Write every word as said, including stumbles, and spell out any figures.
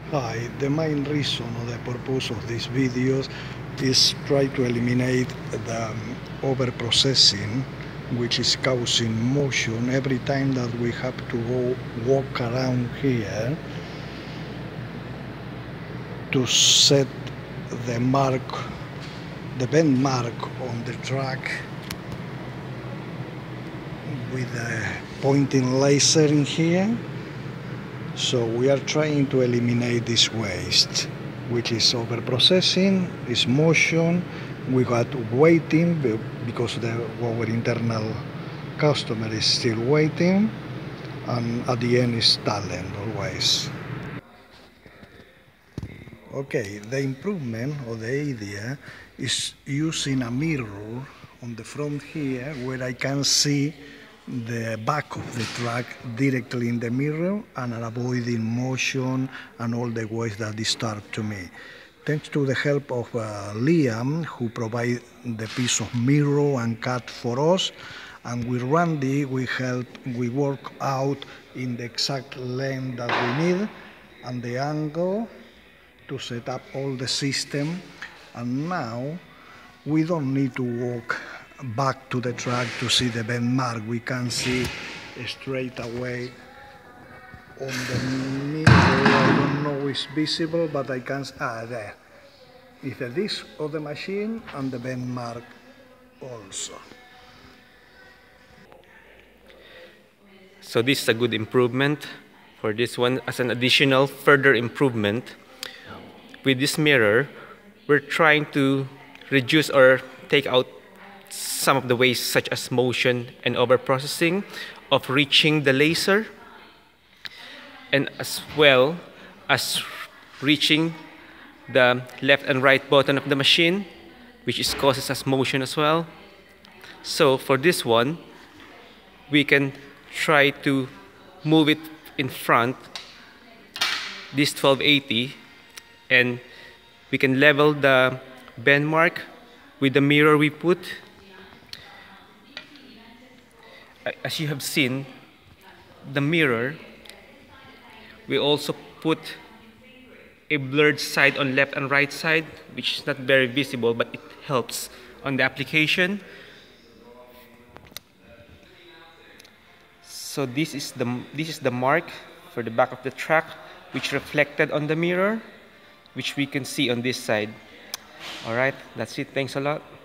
Hi, the main reason or the purpose of these videos is try to eliminate the um, overprocessing, which is causing motion every time that we have to go walk around here to set the mark, the bend mark on the track with a pointing laser in here. So we are trying to eliminate this waste, which is overprocessing, is motion. We got waiting because the, our internal customer is still waiting, and at the end is talent always. Okay, the improvement or the idea is using a mirror on the front here where I can see the back of the truck directly in the mirror and avoiding motion and all the waste that disturb to me. Thanks to the help of uh, Liam, who provide the piece of mirror and cut for us, and with Randy we help, we work out in the exact length that we need and the angle to set up all the system, and now we don't need to walk back to the track to see the bend mark. We can see straight away on the mirror. I don't know if it's visible, but I can, ah, there. It's the disc of the machine and the bend mark also. So this is a good improvement for this one. As an additional further improvement, with this mirror, we're trying to reduce or take out some of the waste such as motion and overprocessing of reaching the laser, and as well as reaching the left and right button of the machine, which is causes us motion as well. So for this one, we can try to move it in front, this twelve eighty, and we can level the bend mark with the mirror we put. As you have seen, the mirror, we also put a blurred side on left and right side, which is not very visible, but it helps on the application. So this is the this is the mark for the back of the truck, which reflected on the mirror, which we can see on this side. All right, that's it. Thanks a lot.